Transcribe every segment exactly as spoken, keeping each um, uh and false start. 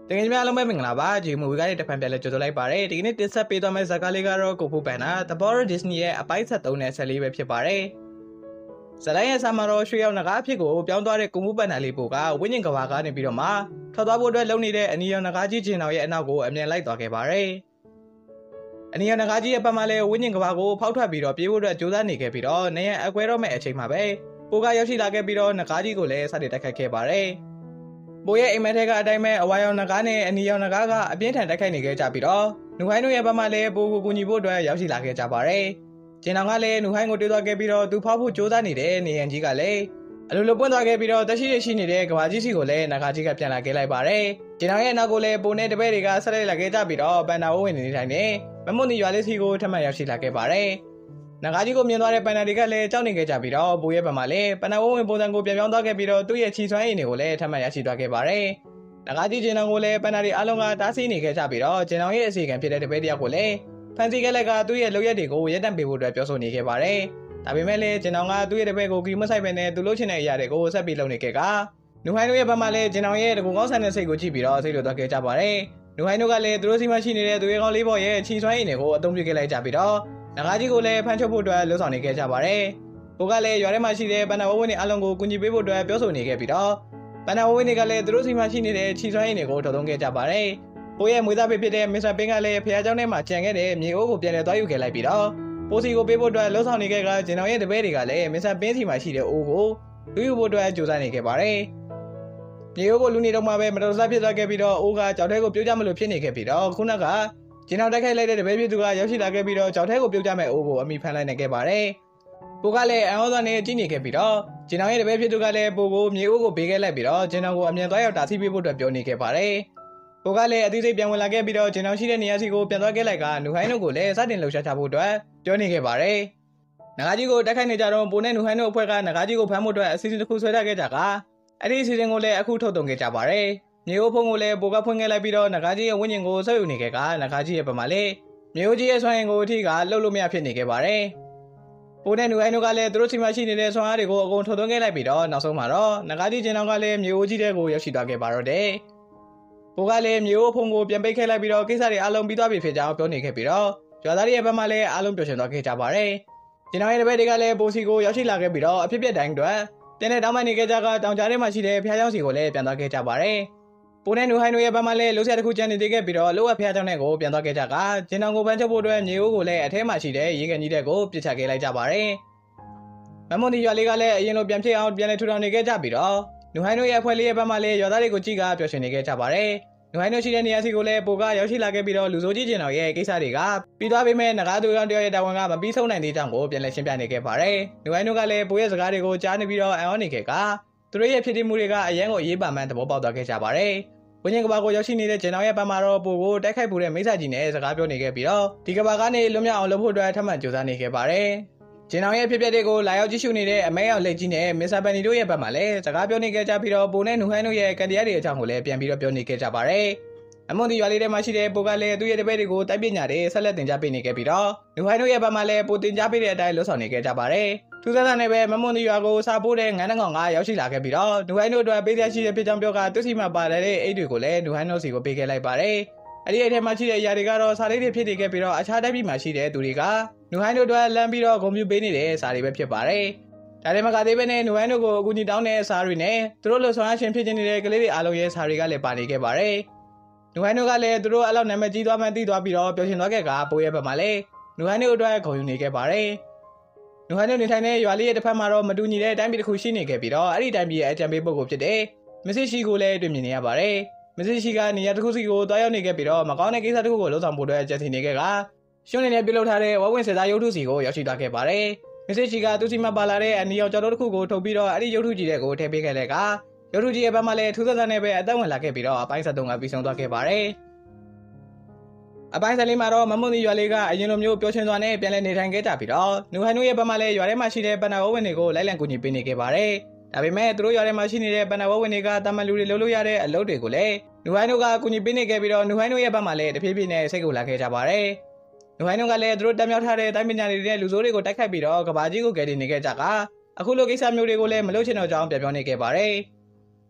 တကယ်များလုံးပဲမင်္ဂလာပါဂျီမူဗီကနေတဖန်ပြန်လဲကြိုဆိုလိုက်ပါတယ်ဒီကနေ့တင်ဆက်ပေးသွားမယ့်ဇာတ်ကားလေးကတော့ကိုဖူးပန်နာ The Power Disney ရဲ့အပိုင်းဆက်သုံးနဲ့ဆက်လေးပဲဖြစ်ပါတယ်ဇာတ်ရဲ့ဆာမာတော့ရွှေရောက်နဂါအဖြစ်ကိုပြောင်းသွားတဲ့ကိုဖူးပန်နာလေးပိုကဝိညာဉ်ကဘာကနေပြီးတော့မှထွက်သွားဖို့အတွက်လုံနေတဲ့အနီရောင်နဂါကြီးဂျင်တော်ရဲ့အနောက်ကိုအမြင်လိုက်သွားခဲ့ပါတယ်အနီရောင်နဂါကြီးရဲ့ပတ်မှလည်းဝိညာဉ်ကဘာကိုဖောက်ထွက်ပြီးတော့ပြေးဖို့အတွက်ကြိုးစားနေခဲ့ပြီးတော့နေရအကွဲတော့မဲ့အချိန်မှာပဲပိုကရောက်ရှိလာခဲ့ပြီးတော့နဂါကြီးကိုလည်းစတင်တိုက်ခတ်ခဲ့ပါတယ်ပိုရဲ့အိမ်မက်ထဲကအတိုင်းပဲအဝါရောင်နဂါနဲ့အနီရောင်နဂါကအပြင်းထန်တိုက်ခိုက်နေခဲ့ကြပြီးတော့နူဟိုင်းတို့ရဲ့ဘက်မှလည်းပိုကိုကူညီဖို့အတွက်ရောက်ရှိလာခဲ့ကြပါတယ်။ဂျင်နောင်ကလည်းနူဟိုင်းကိုတွေ့သွားခဲ့ပြီးတော့သူဖောက်ဖို့ကြိုးစားနေတဲ့နေရန်ကြီးကလည်းအလိုလိုပွင့်သွားခဲ့ပြီးတော့တရှိရှိနေတဲ့ကဘာကြီးစီကိုလည်းနဂါကြီးကပြန်လာခဲ့လိုက်ပါတယ်။ဂျင်နောင်ရဲ့နောက်ကိုလည်းပိုနဲ့တပည့်တွေကဆက်လိုက်လာခဲ့ကြပြီးတော့ပန်နာဝဝင်နေထိုင်နေမမွန်နီရွာလေးစီကိုထပ်မံရောက်ရှိလာခဲ့ပါတယ်။နဂါကြီးကိုမြင်သွားတဲ့ပန်နာတွေကလည်းကြောက်နေခဲ့ကြပြီးတော့ပိုရဲ့ဘက်မှလည်းပန်နာဝဝင်ပုံစံကိုပြန်ပြောင်းသွားခဲ့ပြီးတော့သူ့ရဲ့ခြိစွမ်းရည်တွေကိုလည်းထပ်မံရရှိသွားခဲ့ပါတယ်။နဂါကြီးဂျင်နောင်ကိုလည်းပန်နာတွေအားလုံးကတားဆီးနေခဲ့ကြပြီးတော့ဂျင်နောင်ရဲ့အစီအကံဖြစ်တဲ့တပည့်တယောက်ကိုလည်းဖန်စီခဲ့လိုက်ကသူ့ရဲ့လုပ်ရက်တွေကိုရက်တန့်ပေးဖို့အတွက်ပြောဆိုနေခဲ့ပါတယ်။ဒါပေမဲ့လည်းဂျင်နောင်ကသူ့ရဲ့တပည့်ကိုကီမဆိုင်ပဲနဲ့သူလုပ်ချင်တဲ့အရာတွေကိုဆက်ပြီးလုပ်နေခဲ့ကနူဟိုင်းတို့ရဲ့ဘက်မှလည်းဂျင်နောင်ရဲ့တကူကောင်းဆန်တဲ့စိတ်ကိုကြည့်ပြီးတော့စိတ်လိုသွားခဲ့ကြပါတယ်။နူဟိုင်းတို့ကလည်းသူတို့စီမရှိနေတဲ့သူရဲ့ကောင်းလေးပေါ်ရဲ့ခြိစွမ်းရည်တွေကိုအသုံးပြုခဲ့လိုက်ကြပြီးတော့နဂါကြီးကိုလည်းဖန်ချုပ်ဖို့အတွက်လှုံ့ဆော်နေခဲ့ကြပါတယ်။ပိုကလည်းရွာထဲမှာရှိတဲ့ပန်နာဝဝင်းတွေအလုံးကိုကူညီပေးဖို့အတွက်ပြောဆိုနေခဲ့ပြီးတော့ပန်နာဝဝင်းတွေကလည်းသူတို့စီမရှိနေတဲ့ခြိစွမ်းရည်တွေကိုထုတ်သုံးခဲ့ကြပါတယ်။ပိုရဲ့မွေးသားပေးဖြစ်တဲ့မစ္စတာပင်းကလည်းဖျားเจ้าထဲမှာကြံခဲ့တဲ့မြေအိုးကိုပြန်လည်သွားယူခဲ့လိုက်ပြီးတော့ပိုစီကိုပေးဖို့အတွက်လှုံ့ဆော်နေခဲ့ကဂျင်တော်ရဲ့တပည့်တွေကလည်းမစ္စတာပင်းစီမှာရှိတဲ့အိုးကိုလူယူဖို့အတွက်ကြိုးစားနေခဲ့ပါတယ်။မြေအိုးကိုလူနေတော့မှပဲမတော်တဆဖြစ်သွားခဲ့ပြီးတော့အိုးကကြောက်ထဲကိုပြုတ်ကြမလို့ဖြစ်နေခဲ့ပြီးတော့ခုနကဂျင်တော်တိုက်ခိုက်လိုက်တဲ့တပည့်ပြသူကရောက်ရှိလာခဲ့ပြီးတော့ကြောက်ထဲကိုပြုတ်ကြမဲ့အိုးကိုအမိဖမ်းလိုက်နေခဲ့ပါတယ်။ပိုကလည်းအန်ဟောသောနဲ့ကြည့်နေခဲ့ပြီးတော့ဂျင်တော်ရဲ့တပည့်ပြသူကလည်းပိုကိုမြေအိုးကိုပေးခဲ့လိုက်ပြီးတော့ဂျင်တော်ကိုအမြန်သွားရောက်တာဆီးပေးဖို့အတွက်ပြောနေခဲ့ပါတယ်။ပိုကလည်းအသေးစိတ်ပြန်ဝင်လာခဲ့ပြီးတော့ဂျင်တော်ရှိတဲ့နေရာစီကိုပြန်သွားခဲ့လိုက်ကနူဟိုင်းတို့ကိုလည်းစတင်လှုပ်ရှားချဖို့အတွက်ပြောနေခဲ့ပါတယ်။နဂါကြီးကိုတိုက်ခိုက်နေကြတော့ပိုနဲ့နူဟိုင်းတို့အဖွဲ့ကနဂါကြီးကိုဖမ်းဖို့အတွက်အစီအစဉ်တစ်ခုဆွဲထားခဲ့ကြကအဲ့ဒီအစီအစဉ်ကိုလည်းအခုထုတ်သုံးခဲ့ကြပါတယ်။မြေအိုးဖုံးကိုလည်းပိုကဖွင့်ခဲ့လိုက်ပြီးတော့နဂါကြီးရဲ့ဝိညာဉ်ကိုဆွဲယူနေခဲ့ကနဂါကြီးရဲ့ပမာလေးမြေအိုးကြီးရဲ့ဆွမ်းရင်ကိုအထိကလှုပ်လို့မရဖြစ်နေခဲ့ပါတယ်။ပိုနဲ့နူဟိုင်းတို့ကလည်းသူတို့စီမရှိနေတဲ့ဆွမ်းအားတွေကိုအကုန်ထုတ်သုံးခဲ့လိုက်ပြီးတော့နောက်ဆုံးမှာတော့နဂါကြီးဂျင်နောင်ကလည်းမြေအိုးကြီးတဲ့ကိုရောက်ရှိသွားခဲ့ပါတော့တယ်။ပိုကလည်းမြေအိုးဖုံးကိုပြန်ပိတ်ခဲ့လိုက်ပြီးတော့ကိစ္စတွေအလုံးပြီးသွားပြီဖြစ်ကြောင်းပြောနေခဲ့ပြီးတော့ရွာသားတွေရဲ့ဘက်မှလည်းအလုံးပျော်ရွှင်သွားခဲ့ကြပါတယ်။ဂျင်နောင်ရဲ့တပည့်တွေကလည်းပိုစီကိုရောက်ရှိလာခဲ့ပြီးတော့အဖြစ်ပြက်တိုင်းအတွက်တင်းနဲ့တောင်းပန်နေခဲ့ကြကတောင်ကြားထဲမှာရှိတဲ့ဖျားเจ้าစီကိုလည်းပြန်သွားခဲ့ကြပါတယ်။ပိုနဲ့နူဟိုင်းတို့ရဲ့ဘက်မှလည်းလှုပ်ရှားတစ်ခုကျန်နေသေးခဲ့ပြီးတော့လှုပ်ဝက်ဖျားเจ้าနဲ့ကိုပြန်သွားခဲ့ကြကဂျင်နောင်ကိုပန်းချုပ်ဖို့အတွက်မြေအိုးကိုလည်းအထဲမှာရှိတဲ့ရေကန်ကြီးတဲ့ကိုပြစ်ချခဲ့လိုက်ကြပါတယ်။မမွန်ဒီရွာလေးကလည်းအရင်လိုပြန်ဖြစ်အောင်ပြန်လဲထူထောင်နေခဲ့ကြပြီးတော့နူဟိုင်းတို့ရဲ့အဖွဲ့လေးရဲ့ဘက်မှလည်းရွာသားတွေကိုကြည့်ကပျော်ရွှင်နေခဲ့ကြပါတယ်။နူဟိုင်းတို့ရှိတဲ့နေရာစီကိုလည်းပိုကရောက်ရှိလာခဲ့ပြီးတော့လူစိုးကြီးဂျင်တော်ရဲ့ကိစ္စတွေကပြီးသွားပေမဲ့နဂါသူရောင်တယောက်ရဲ့တာဝန်ကမပြီးဆုံးနိုင်သေးကြောင်းကိုပြန်လဲရှင်းပြနေခဲ့ပါတယ်။နူဟိုင်းတို့ကလည်းပိုရဲ့စကားတွေကိုကြားနေပြီးတော့အံ့ဩနေခဲ့ကသူတို့ရဲ့ဖြစ်တည်မှုတွေကအရန်ကိုအရေးပါမှန်သဘောပေါက်သွားခဲ့ကြပါတယ်။ဝင်းကျင်ကဘာကိုရောက်ရှိနေတဲ့ဂျင်တော်ရဲ့ဘက်မှာတော့ပိုကိုတိုက်ခိုက်ဖို့တဲ့မိစ္ဆာကြီးနဲ့စကားပြောနေခဲ့ပြီးတော့ဒီကဘာကနေလွတ်မြောက်အောင်လုပ်ဖို့အတွက်ထပ်မံကြိုးစားနေခဲ့ပါတယ်။ဂျင်တော်ရဲ့ဖြစ်ပျက်တွေကိုလာရောက်ကြည့်ရှုနေတဲ့အမဲရောက်လက်ကြီးနဲ့မစ္စတာပန်နီတို့ရဲ့ဘက်မှာလည်းစကားပြောနေခဲ့ကြပြီးတော့ပိုနဲ့နူဟိုင်းတို့ရဲ့ကန်တရားတွေအကြောင်းကိုလည်းပြန်ပြီးတော့ပြောနေခဲ့ကြပါတယ်။အမွန်ဒီရွာလေးထဲမှာရှိတဲ့ပိုကလည်းသူ့ရဲ့တပည့်တွေကိုတိုက်ပညာတွေဆက်လက်တင်ကြားပေးနေခဲ့ပြီးတော့နူဟိုင်းတို့ရဲ့ဘက်မှာလည်းပိုတင်ကြားပေးတဲ့အတိုင်းလှုပ်ဆောင်နေခဲ့ကြပါတယ်။ထူးဆန်းတဲ့ပဲမမွန်ဒီရွာကိုစာပိုးတဲ့ငန်းတကောင်ကရောက်ရှိလာခဲ့ပြီးတော့နူဟိုင်းတို့အတွက်ပေးရရှိတဲ့ဖြစ်ကြောင်းပြောကသူစီမှာပါလာတဲ့အိတ်တွေကိုလည်းနူဟိုင်းတို့စီကိုပေးခဲ့လိုက်ပါတယ်။အဲ့ဒီအိတ်ထဲမှာရှိတဲ့အရာတွေကတော့စာလေးတွေဖြစ်နေခဲ့ပြီးတော့အခြားတိုင်းပြည်မှာရှိတဲ့သူတွေကနူဟိုင်းတို့အတွက်လမ်းပြီးတော့ဂုဏ်ပြုပေးနေတဲ့စာတွေပဲဖြစ်ပါတယ်။ဒါတွေမှာကသေးပဲနဲ့နူဟိုင်းတို့ကိုအကူအညီတောင်းတဲ့စာတွေနဲ့သူတို့လိုဆောင်ရရှင်ဖြစ်နေတဲ့ကလေးတွေအားလုံးရဲ့စာတွေကလည်းပါနေခဲ့ပါတယ်။နူဟိုင်းတို့ကလည်းသူတို့အဲ့လောက်နာမည်ကြီးသွားမှန်းသိသွားပြီးတော့ပျော်ရွှင်သွားခဲ့ကပိုးရဲ့ဘက်မှာလည်းနူဟိုင်းတို့အတွက်ဂုဏ်ယူနေခဲ့ပါတယ်။နူဟိုင်းတို့နေထိုင်တဲ့ရွာလေးရဲ့တစ်ဖက်မှာတော့မတူညီတဲ့အတိုင်းပြည်တစ်ခုရှိနေခဲ့ပြီးတော့အဲ့ဒီတိုင်းပြည်ရဲ့အကြံပေးပုဂ္ဂိုလ်ဖြစ်တဲ့မစ္စရှိကိုလည်းတွေ့မြင်နေရပါတယ်။မစ္စရှိကနေရာတစ်ခုစီကိုတွားရောက်နေခဲ့ပြီးတော့မကောင်းတဲ့ကိစ္စတစ်ခုကိုလှုပ်ဆောင်ဖို့အတွက်ကြံစည်နေခဲ့ကရှုံးနေတဲ့ပြုလုပ်ထားတဲ့ဝဝင်းစစ်သားရုပ်ထုစီကိုရောက်ရှိသွားခဲ့ပါတယ်။မစ္စရှိကသူစီမှာပါလာတဲ့အနီရောင်ကြော်တို့တစ်ခုကိုထုတ်ပြီးတော့အဲ့ဒီရုပ်ထုကြီးတဲ့ကိုထည့်ပေးခဲ့လိုက်ကရုပ်ထုကြီးရဲ့ဘက်မှာလည်းထူးဆန်းတဲ့ပဲအသက်ဝင်လာခဲ့ပြီးတော့အပိုင်းဆက်သုံးကပြီးဆုံးသွားခဲ့ပါတယ်။အပိုင်းဆက်လေးမှာတော့မမွန်ဒီရွာလေးကအရင်လိုမျိုးပျော်ရွှင်စွာနဲ့ပြန်လည်နေထိုင်ခဲ့ကြပြီးတော့နူဟိုင်းတို့ရဲ့ဘက်မှာလည်းရွာထဲမှာရှိတဲ့ပန်နာဝဝင်တွေကိုလိုက်လံကူညီပေးနေခဲ့ပါတယ်။ဒါပေမဲ့သူတို့ရွာထဲမှာရှိနေတဲ့ပန်နာဝဝင်တွေကတာမန်လူတွေလှုပ်လို့ရတဲ့အလုပ်တွေကိုလည်းနူဟိုင်းတို့ကကူညီပေးနေခဲ့ပြီးတော့နူဟိုင်းတို့ရဲ့ဘက်မှာလည်းတဖြည်းဖြည်းနဲ့စိတ်ကိုလာခဲ့ကြပါတယ်။နူဟိုင်းတို့ကလည်းသူတို့တက်မြောက်ထားတဲ့တိုင်းပညာတွေနဲ့လူစိုးတွေကိုတိုက်ခိုက်ပြီးတော့ကဘာကြီးကိုကယ်တင်နေခဲ့ကြကအခုလိုကိစ္စမျိုးတွေကိုလည်းမလုပ်ချင်တော့ကြောင်းပြန်ပြောနေခဲ့ပါတယ်။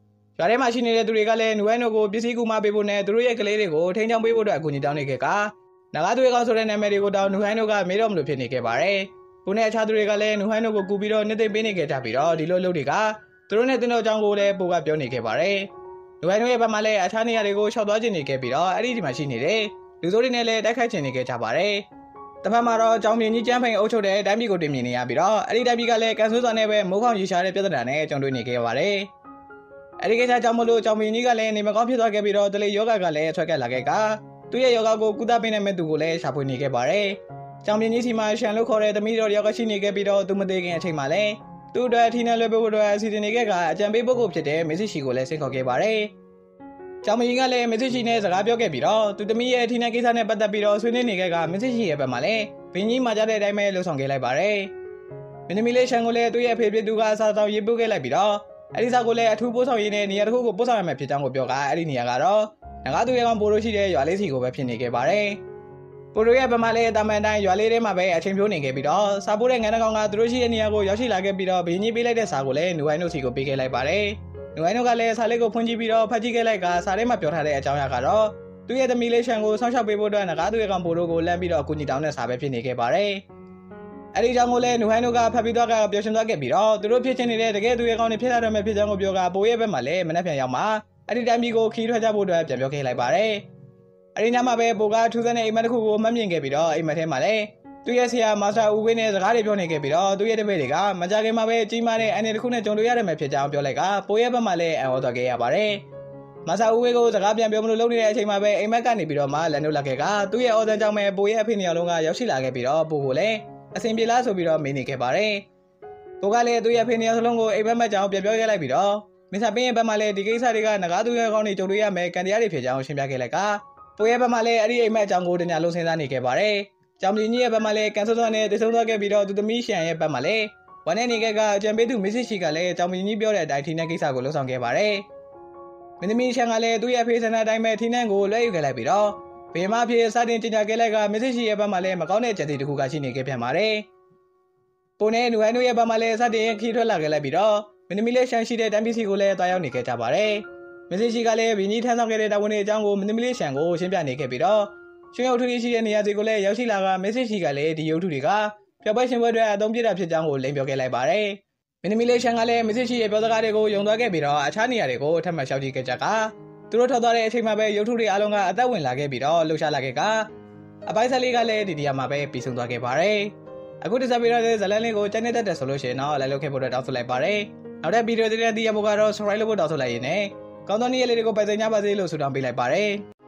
ရွာထဲမှာရှိနေတဲ့သူတွေကလည်းနူဟန်တို့ကိုပစ္စည်းကူမပေးဖို့နဲ့သူတို့ရဲ့ကလေးတွေကိုထိန်းချောင်းပေးဖို့အတွက်အကူအညီတောင်းနေခဲ့ကနဂါသူရဲကောင်ဆိုတဲ့နာမည်တွေကိုတောင်းနူဟန်တို့ကမေးတော့မလို့ဖြစ်နေခဲ့ပါတယ်။ကိုနဲ့အခြားသူတွေကလည်းနူဟန်တို့ကိုကူပြီးတော့နှစ်သိမ့်ပေးနေခဲ့ကြပြီးတော့ဒီလိုလုပ်တွေကသူတို့နဲ့တင်းတော်အကြောင်းကိုလည်းပိုကပြောနေခဲ့ပါတယ်။နူဟန်တို့ရဲ့ဘက်မှာလည်းအခြားနေရာတွေကိုရှောက်သွားခြင်းနေခဲ့ပြီးတော့အဲ့ဒီဒီမှာရှိနေတဲ့လူစိုးတွေနဲ့လည်းတိုက်ခိုက်ခြင်းနေခဲ့ကြပါတယ်။တပတ်မှာတော့ကြောင်မြင်ကြီးကျန်းဖိန်အုပ်ချုပ်တဲ့တိုင်းပြည်ကိုတင်မြင်နေရပြီးတော့အဲ့ဒီတိုင်းပြည်ကလည်းကန်ဆိုးစွာနဲ့ပဲမိုးခေါင်ရေရှားတဲ့ပြဿနာနဲ့ကြုံတွေ့နေခဲ့ပါတယ်။အဲ့ဒီကိစ္စကြောင့်မလို့ကြောင်မြင်ကြီးကလည်းနေမကောင်းဖြစ်သွားခဲ့ပြီးတော့တလေယောဂကလည်းဆွဲကက်လာခဲ့ကသူ့ရဲ့ယောဂကိုကုသပေးနိုင်မဲ့သူကိုလည်းရှာဖွေနေခဲ့ပါတယ်။ကြောင်မြင်ကြီးစီမှာရှန်လို့ခေါ်တဲ့သမီးတော်ယောဂရှိနေခဲ့ပြီးတော့သူမသေးခင်အချိန်မှာလည်းသူ့အတွက်ထီးနှံလွှဲပေးဖို့အတွက်အစီအစဉ်နေခဲ့ကအကြံပေးပုဂ္ဂိုလ်ဖြစ်တဲ့မစ္စရှီကိုလည်းဆင့်ခေါ်ခဲ့ပါတယ်။ကြောင်မြင်ကြီးကလည်းမစ္စရှီနဲ့စကားပြောခဲ့ပြီးတော့သူသမီးရဲ့ထီးနှံကိစ္စနဲ့ပတ်သက်ပြီးတော့ဆွေးနွေးနေခဲ့ကမစ္စရှီရဲ့ဘက်မှာလည်းဘင်းကြီးမှာကြတဲ့အတိုင်းပဲလှုပ်ဆောင်ခဲ့လိုက်ပါတယ်။မင်းသမီးလေးရှန်ကိုလည်းသူ့ရဲ့ဖေဖြစ်သူကအစားတောင်းရေးပို့ခဲ့လိုက်ပြီးတော့အဲ့ဒီစားကိုလည်းအထူးပို့ဆောင်ရေးနဲ့နေရာတစ်ခုကိုပို့ဆောင်ရမယ်ဖြစ်ကြောင်းကိုပြောကအဲ့ဒီနေရာကတော့ငကားသူရဲကောင်ပိုလို့ရှိတဲ့ရွာလေးစီကိုပဲဖြစ်နေခဲ့ပါတယ်။ပိုတို့ရဲ့ဗမာလေးတာမန်တိုင်းရွာလေးထဲမှာပဲအချိန်ဖြိုးနေခဲ့ပြီးတော့စားပိုးတဲ့ငန်းကောင်ကသူတို့ရှိတဲ့နေရာကိုရောက်ရှိလာခဲ့ပြီးတော့ဘင်းကြီးပေးလိုက်တဲ့စားကိုလည်းနူဟိုင်းတို့စီကိုပေးခဲ့လိုက်ပါတယ်။နူဟိုင်းတို့ကလည်းစားလေးကိုဖွင့်ကြည့်ပြီးတော့ဖတ်ကြည့်ခဲ့လိုက်ကစားထဲမှာပြောထားတဲ့အကြောင်းအရာကတော့သူ့ရဲ့သမီးလေးရှန်ကိုဆောင်းလျှောက်ပေးဖို့အတွက်ငကားသူရဲကောင်ပိုတို့ကိုလမ်းပြီးတော့အကူအညီတောင်းတဲ့စားပဲဖြစ်နေခဲ့ပါတယ်။အဲ့ဒီကြောင့်ကိုလည်းနူဟိုင်းတို့ကဖတ်ပြီးတော့ကပျော်ရွှင်သွားခဲ့ပြီးတော့သူတို့ဖြစ်ချင်နေတဲ့တကယ်သူရဲကောင်တွေဖြစ်လာတော့မယ်ဖြစ်ကြောင်းကိုပြောကပိုရဲ့ဘက်မှာလည်းမနှက်ပြန်ရောက်မှာအဲ့ဒီတိုင်းပြည်ကိုခီးထွက်ကြဖို့အတွက်ပြန်ပြောခဲ့လိုက်ပါတယ်။အဲ့ဒီညမှာပဲပိုကထူးဆန်းတဲ့အိမ်မက်တစ်ခုကိုမှတ်မြင်ခဲ့ပြီးတော့အိမ်မက်ထဲမှာလည်းသူ့ရဲ့ဆရာမာစတာဦးဝင်းနဲ့စကားတွေပြောနေခဲ့ပြီးတော့သူ့ရဲ့တပည့်တွေကမကြခင်မှာပဲကြီးမားတဲ့အန်ဒီတစ်ခုနဲ့ကြုံတွေ့ရတယ်မယ်ဖြစ်ကြောင်းပြောလိုက်ကပိုရဲ့ဘက်မှာလည်းအံ့ဩသွားခဲ့ရပါတယ်။မာစတာဦးဝင်းကိုစကားပြန်ပြောမလို့လုပ်နေတဲ့အချိန်မှာပဲအိမ်မက်ကနေပြီးတော့မှလန်တို့လာခဲ့ကသူ့ရဲ့အော်တန်ကြောင့်ပဲပိုရဲ့အဖေနှစ်ယောက်လုံးကရောက်ရှိလာခဲ့ပြီးတော့ပိုကိုလည်းအဆင်ပြေလားဆိုပြီးတော့မေးနေခဲ့ပါတယ်။ပိုကလည်းသူ့ရဲ့အဖေနှစ်ယောက်စလုံးကိုအိမ်မက်မက်ကြောင်ပြန်ပြောခဲ့လိုက်ပြီးတော့မစ္စတာပင်းရဲ့ဘက်မှာလည်းဒီကိစ္စတွေကငကားသူရဲ့ကောင်းတွေကြုံတွေ့ရမယ်ကန်တရားတွေဖြစ်ကြောင်းရှင်းပြခဲ့လိုက်ကပိုရဲ့ဘက်မှာလည်းအဲ့ဒီအိမ်မက်အကြောင်းကိုတညာလုံးစဉ်းစားနေခဲ့ပါတယ်။ကြောင်မြင်ကြီးရဲ့ဘက်မှာလည်းကန်ဆာဆွမ်းနဲ့တည်ဆုံသွားခဲ့ပြီးတော့သူသမီးရှန်ရဲ့ဘက်မှာလည်းဝမ်းနဲ့နေခဲ့ကအကြံပေးသူမစ္စရှီကလည်းကြောင်မြင်ကြီးပြောတဲ့အတိုင်းထီနှံကိစ္စကိုလှုပ်ဆောင်ခဲ့ပါတယ်။မင်းသမီးရှန်ကလည်းသူ့ရဲ့ဖေးဆန္ဒအတိုင်းပဲထီနှံကိုလွှဲယူခဲ့လိုက်ပြီးတော့ဘယ်မှာဖြစ်စတင်တင်ကြခဲ့လိုက်ကမစ္စရှီရဲ့ဘက်မှာလည်းမကောင်းတဲ့ကြံစီတစ်ခုကရှိနေခဲ့ပြန်ပါတယ်။ပိုနဲ့နူဟန်တို့ရဲ့ဘက်မှာလည်းစတင်ခီးထွက်လာခဲ့လိုက်ပြီးတော့မင်းသမီးလေးရှန်ရှိတဲ့တမ်ပီစီကိုလည်းတွားရောက်နေခဲ့ကြပါတယ်။မစ္စရှီကလည်းဘင်းကြီးထမ်းဆောင်ခဲ့တဲ့တာဝန်တွေအကြောင်းကိုမင်းသမီးလေးရှန်ကိုရှင်းပြနေခဲ့ပြီးတော့ရွှေရုပ်ထုရှိတဲ့နေရာစီကိုလည်းရောက်ရှိလာကမစ္စရှီကလည်းဒီရုပ်ထုတွေကပျော်ပွဲရှင်ပွဲတွေအသုံးပြတာဖြစ်ကြောင်းကိုလိမ်ပြောခဲ့လိုက်ပါတယ်။မင်းသမီးလေးရှန်ကလည်းမစ္စရှီရဲ့ပြောစကားတွေကိုယုံသွားခဲ့ပြီးတော့အခြားနေရာတွေကိုထပ်မံလျှောက်ကြည့်ခဲ့ကြကသူတို့ထွက်သွားတဲ့အချိန်မှာပဲရုပ်ထုတွေအလုံးကအသက်ဝင်လာခဲ့ပြီးတော့လှုပ်ရှားလာခဲ့ကအပိုင်းဆက်လေးကလည်းဒီနေရာမှာပဲပြီးဆုံးသွားခဲ့ပါတယ်။အခုတစားပြီးတော့ဇလန်လေးကိုကြိုက်နေတတ်တယ်ဆိုလို့ရှိရင်တော့လိုက်လုပ်ခဲ့ဖို့တောင်းဆိုလိုက်ပါတယ်။နောက်တဲ့ဗီဒီယိုတွေတည်းသိရဖို့ကတော့ subscribe လုပ်ဖို့တောင်းဆိုလိုက်ရင်းနဲ့ကောင်းသောနေ့ရက်လေးတွေကိုပိုင်ဆိုင်ကြပါစေလို့ဆုတောင်းပေးလိုက်ပါတယ်။